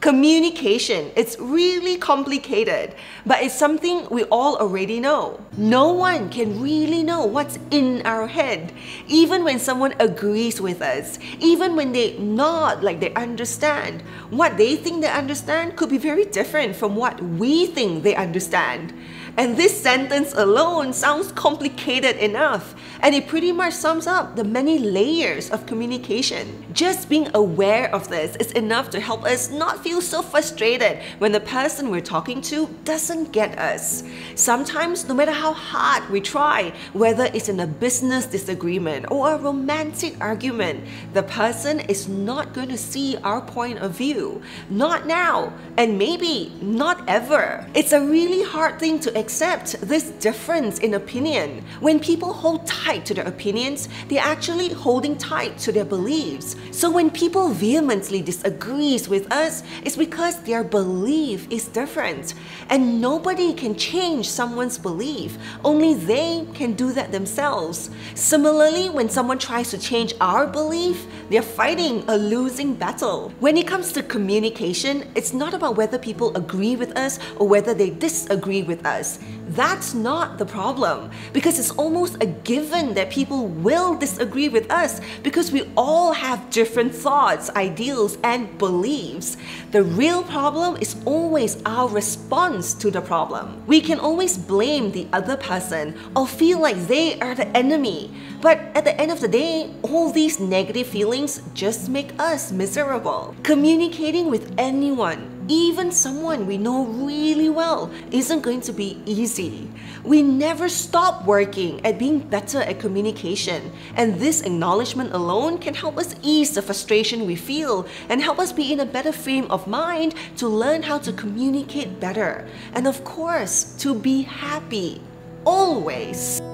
Communication, it's really complicated, but it's something we all already know. No one can really know what's in our head, even when someone agrees with us, even when they nod like they understand. What they think they understand could be very different from what we think they understand. And this sentence alone sounds complicated enough, and it pretty much sums up the many layers of communication. Just being aware of this is enough to help us not feel so frustrated when the person we're talking to doesn't get us. Sometimes, no matter how hard we try, whether it's in a business disagreement or a romantic argument, the person is not going to see our point of view. Not now, and maybe not ever. It's a really hard thing to accept, this difference in opinion. When people hold tight to their opinions, they're actually holding tight to their beliefs. So when people vehemently disagree with us, it's because their belief is different. And nobody can change someone's belief. Only they can do that themselves. Similarly, when someone tries to change our belief, they're fighting a losing battle. When it comes to communication, it's not about whether people agree with us or whether they disagree with us. That's not the problem, because it's almost a given that people will disagree with us because we all have different thoughts, ideals, and beliefs. The real problem is always our response to the problem. We can always blame the other person or feel like they are the enemy, but at the end of the day, all these negative feelings just make us miserable. Communicating with anyone, even someone we know really well, isn't going to be easy. We never stop working at being better at communication, and this acknowledgement alone can help us ease the frustration we feel and help us be in a better frame of mind to learn how to communicate better. And of course, to be happy. Always.